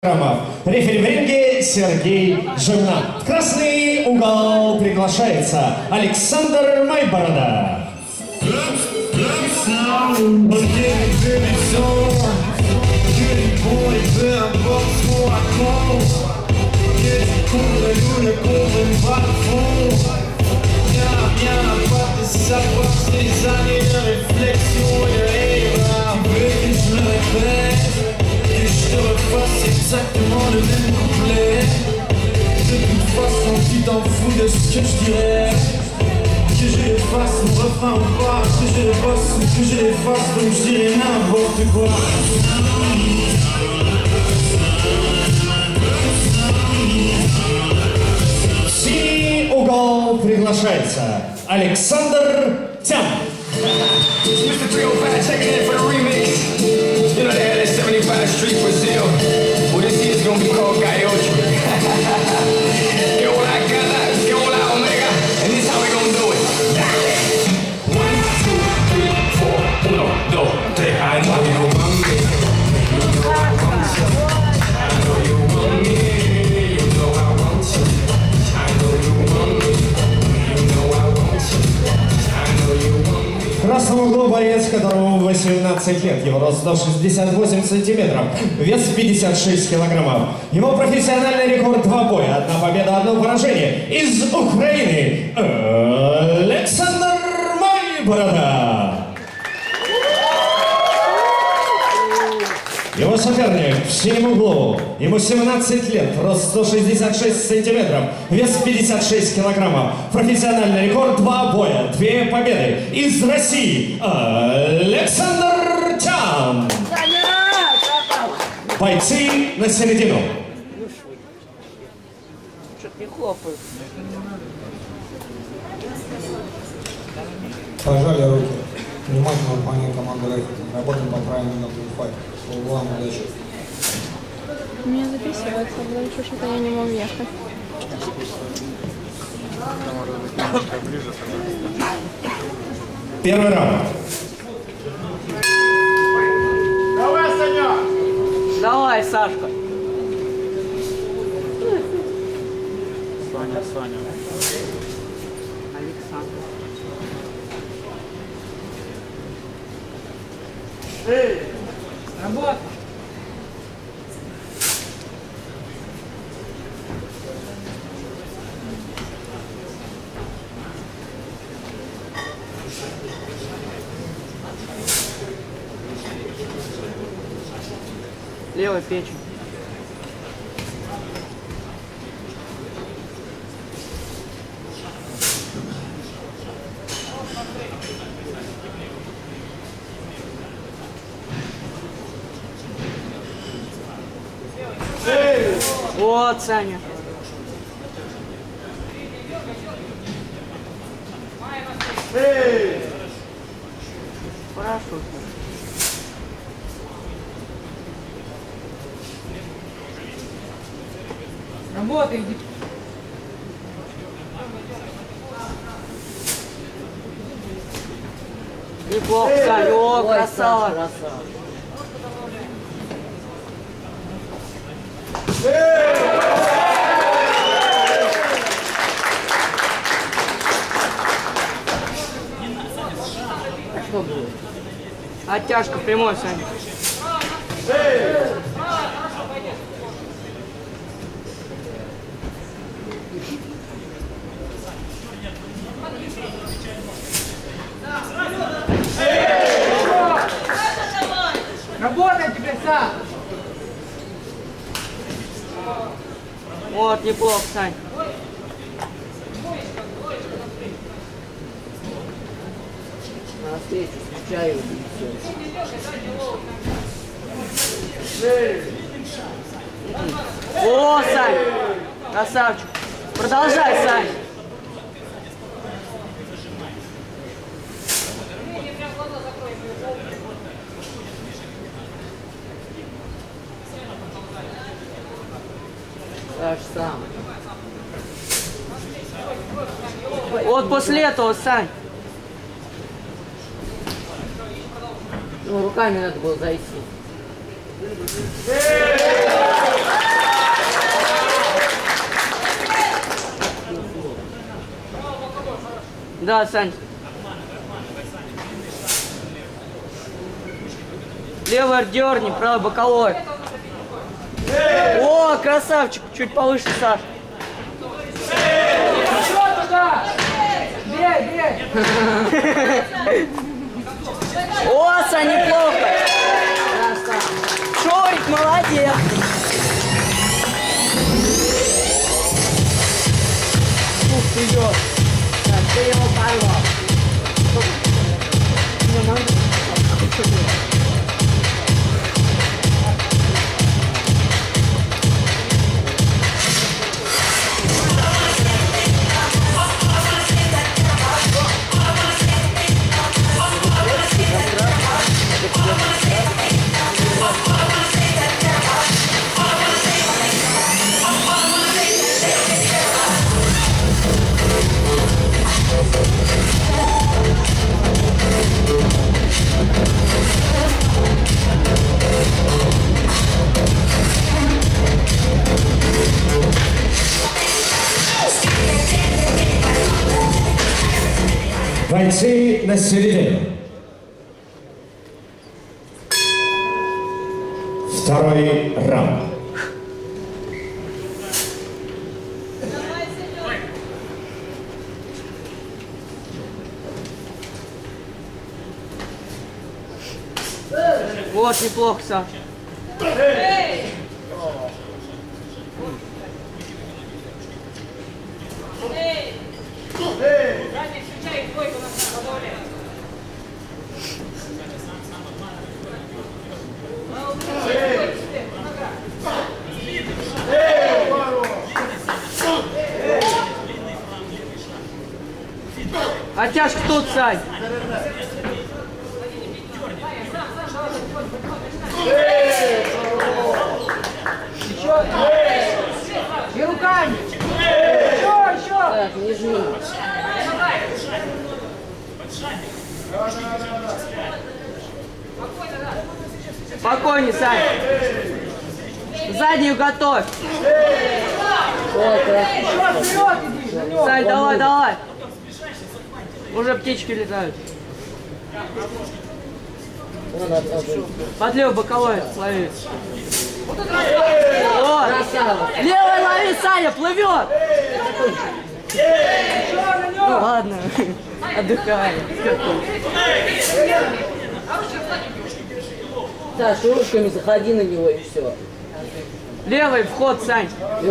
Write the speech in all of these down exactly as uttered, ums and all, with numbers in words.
Рефери в ринге Сергей Жирна. В красный угол приглашается Александр Майборода. Exactement le même couplet. De toute façon tu t'en fous de ce que je dirais. Que je les fasse mon refrain ou pas, que je les bosse ou que je les fasse, donc je dirais n'importe quoi. Синий угол приглашается Александр Тям. Mister three oh five checking in for the remix. You know they had that seventy-five Street Brazil. Well, this year's gonna be called Gaiocho. Que hola, gana, que hola, omega. And this how we gonna do it. One, two, three, four. Uno, dos, tres. I know you want me. You know I want you. I know you want me. You know I want you. I know you want me. You know I want you. I know you want me. В красном углу боец, которому восемнадцать лет, его рост сто шестьдесят восемь сантиметров, вес пятьдесят шесть килограммов. Его профессиональный рекорд два боя, одна победа, одно поражение. Из Украины Александр Майборода. Его соперник в синем углу, ему семнадцать лет, рост сто шестьдесят шесть сантиметров, вес пятьдесят шесть килограммов, профессиональный рекорд два боя, две победы. Из России Александр Тям. Бойцы на середину. Что-то не хлопают. Пожали руки. Внимательно выполняем команду рефери. Работаем по правильному на двух. Углам удачи. Меня записывается, дальше что-то я не могу ехать. Первый раунд. Давай, Саня! Давай, Сашка. Саня, Саня. Александр. Эй! Работа! Левая печень. Вот, Саня. Эй! Хорошо. Работай, иди. Неплохо, Саня. О, красава. Красава. Что будет? Оттяжка прямой, Саня. Работай теперь сам. Вот, неплохо, Сань. На встречу встречаю. О, Сань! Красавчик! Продолжай, Сань! Так сам. Вот после этого, Сань. Ну, руками надо было зайти. Да, Сань. Левый дерни, правый боковой. О, красавчик, чуть повыше, Саш. О, Сань, неплохо. Шорик, молодец. Ух ты, идет. Так, ты его порвал. Не надо. Бойцы на середину. Второй раунд. Вот, неплохо, Саш. Оттяжка тут, Сань. И руками. Еще, еще. Так, не жми. Спокойнее, Сань. Заднюю готовь. Сань, давай, давай. Уже птички летают. Под левый боковой лови. Вот. Левый лови, Саня, плывет. Ну ладно, отдыхай. Саш, ручками заходи на него и все. Левый вход, Сань.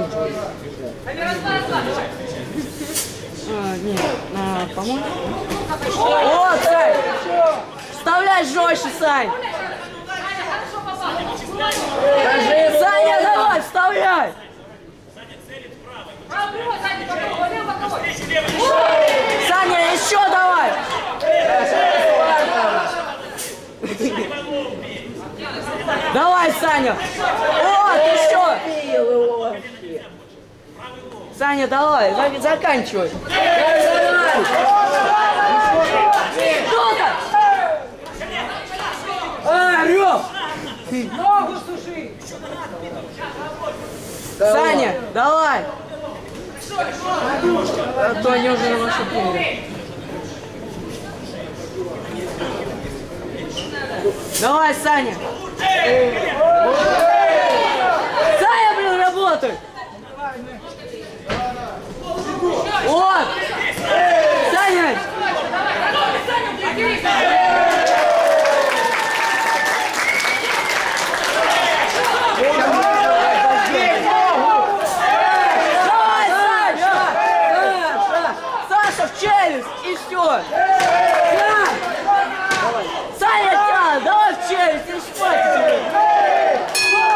А, нет, а, по-моему. О, Сань! Вставляй жестче, Сань! Скажи, Саня, давай, вставляй! Саня, еще давай! Давай, Саня! Вот, еще! Саня, давай, заканчивай! Кто-то! А, Рёв! Ногу суши! Саня, давай! А то они уже на вашу помнят. Давай, Саня! Саня, блин, работай! Вот! Саня! Давай, Саня! Саша в челюсть! И все! Саня, тя, давай в челюсть! И что?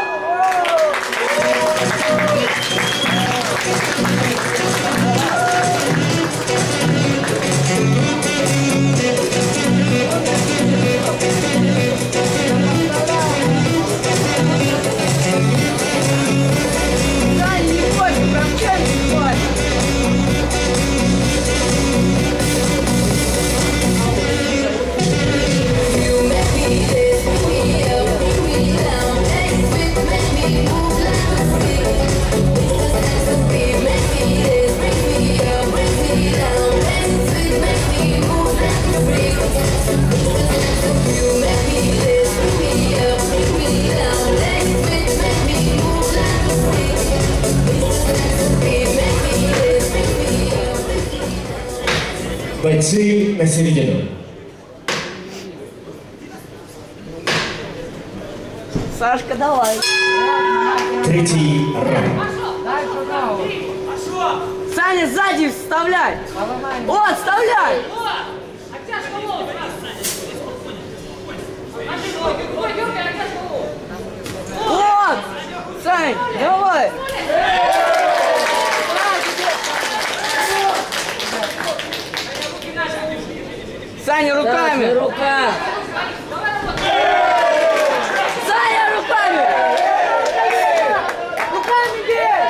Бойцы на середину. Сашка, давай. Третий раунд. Саня, сзади вставляй. Вот, вставляй. Вот, Сань, давай. Саня, руками. Саша, рука. Саня, руками. Руками бей.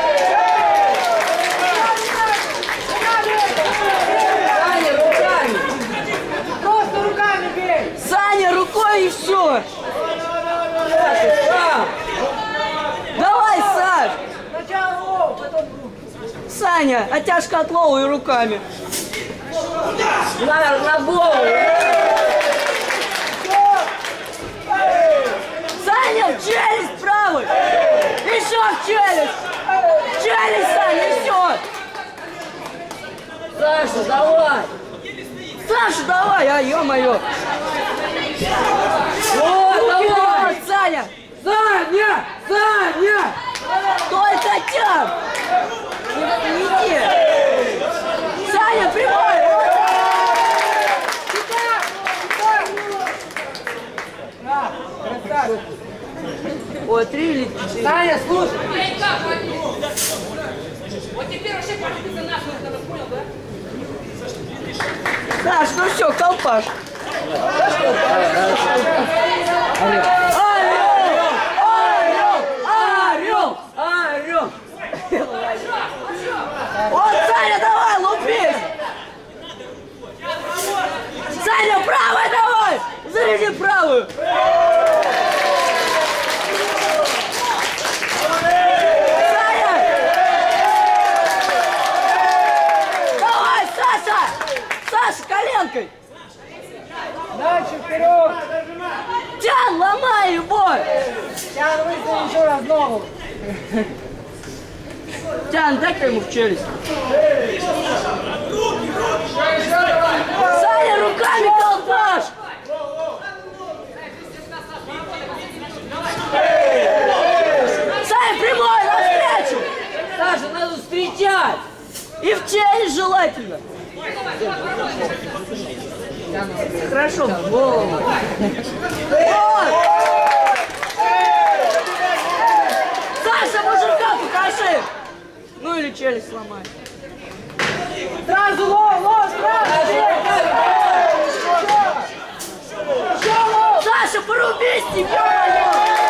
Саня, руками. Просто руками бей. Саня, рукой и все. Давай, Саш. Сначала лоу, потом руки. Саня, оттяжка от лоу и руками. На, на голову. Саня, в челюсть правый. Еще в челюсть. В челюсть, Саня, еще. Саша, давай. Саша, давай, а, ё-моё. Вот, давай. Вот, Саня. Саня, Саня. Стой, Татьян. Не, не иди. Саня, прямой. Ой, три или четыре. Саня, слушай. Вот теперь вообще пошли за нахуй, когда понял, да? Саш, ну все, колпаш. Орел! Орел! Орел! Орел! Вот, Саня, давай, лупись! Саня, правой давай! Заряди правую! Саня! Давай, Саша! Саша, коленкой! Дальше вперед! Тян, ломай его! Тян, выстави еще раз ногу! Тян, дай-ка ему в челюсть! Саня, руками колпаш! Саня, прямой, навстречу! Саша, надо встречать. И в челюсть желательно! Хорошо, в голову! Вот! Саша, мужика покажи! Ну или челюсть сломай. Сразу лов, лов, сразу! Саша, порубись, тебя!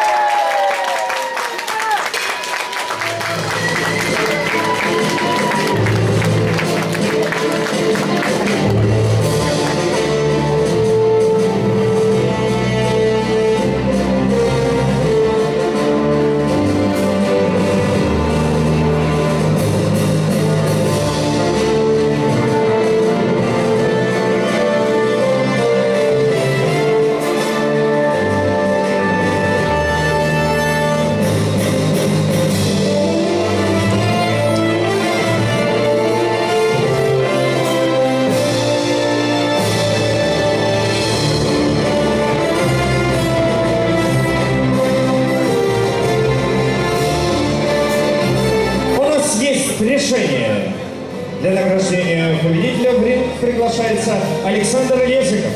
Решение. Для награждения победителя в ринг приглашается Александр Ежиков.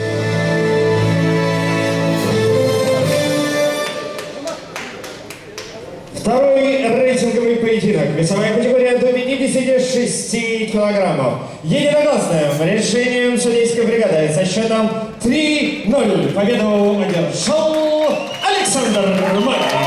Второй рейтинговый поединок. Весовая категория до пятидесяти шести килограммов. Единогласным решением судейской бригады со счетом три ноль победу одержал Александр Май.